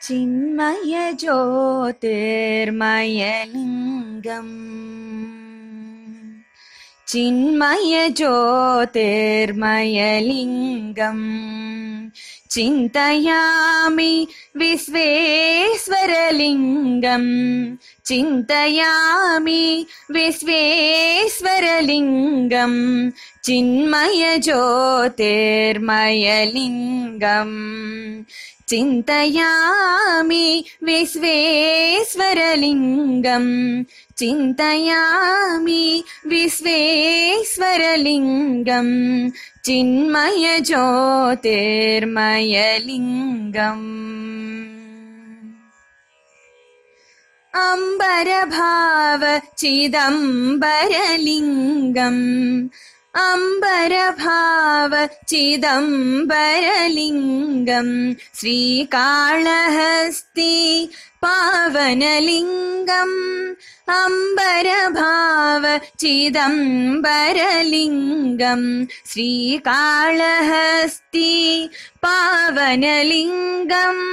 चिन्मय ज्योतिर्मयलिङ्गम् चिन्मय ज्योतिर्मयलिङ्गम् चिन्तयामि विश्वेश्वरलिङ्गम् चिन्तयामि विश्वेश्वरलिङ्गम् चिन्मय ज्योतिर्मयलिङ्गम् चिन्तयामि विश्वेश्वरलिङ्गम् चिन्तयामि विश्वेश्वरलिङ्गम् चिन्मय ज्योतिर्मयलिङ्गम् अम्बरभाव चिदम्बरलिङ्गम् अम्बरभाव चिदम्बरलिङ्गम् श्रीकाళहस्ती पावनलिङ्गम् अम्बरभाव चिदम्बरलिङ्गम् श्रीकाళहस्ती पावनलिङ्गम्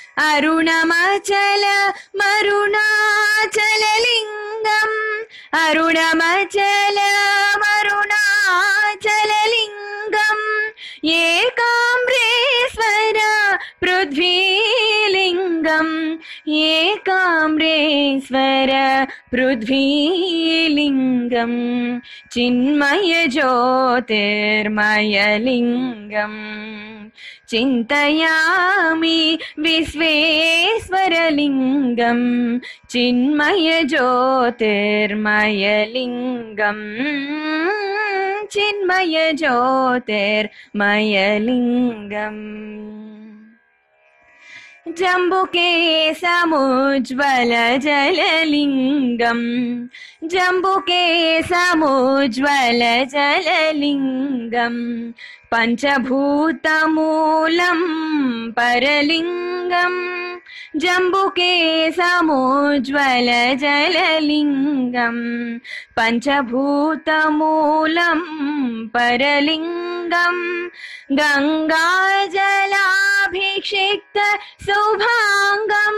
अरुणमचलमरुणाचललिङ्गम् अरुणमचलमरुणाचललिङ्गम् एकाम्रेश्वर पृथ्वीलिङ्गम् एकाम्रेश्वर पृथ्वीलिङ्गम् चिन्मय ज्योतिर्मयलिङ्गम् चिन्तयामि विश्वेश्वरलिङ्गम् चिन्मय ज्योतिर्मयलिङ्गम् चिन्मय ज्योतिर्मयलिङ्गम् जम्बुकेशमुज्ज्वल जललिङ्गम् जम्बुकेशमुज्ज्वल जललिङ्गम् पञ्चभूतमूलम् परलिङ्गम् जम्बुकेशमुज्ज्वल जललिङ्गम् पञ्चभूतमूलम् परलिङ्गम् गङ्गाजलाभिषिक्त शुभाङ्गम्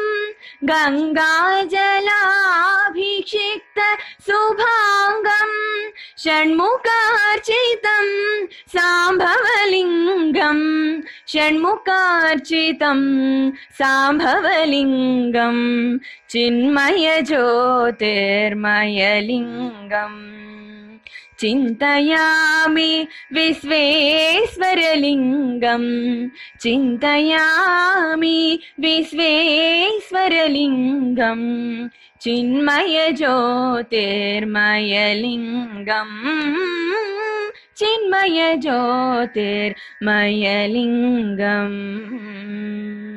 गङ्गाजलाभिषिक्त शुभाङ्गम् षण्मुखार्चितम् साम्भवलिङ्गम् षण्मुखार्चितम् साम्भवलिङ्गम् चिन्मय ज्योतिर्मयलिङ्गम् चिन्तयामि विश्वेश्वरलिङ्गम् चिन्तयामि विश्वेश्वरलिङ्गम् चिन्मय ज्योतिर्मयलिङ्गम् चिन्मय ज्योतिर्मयलिङ्गम्।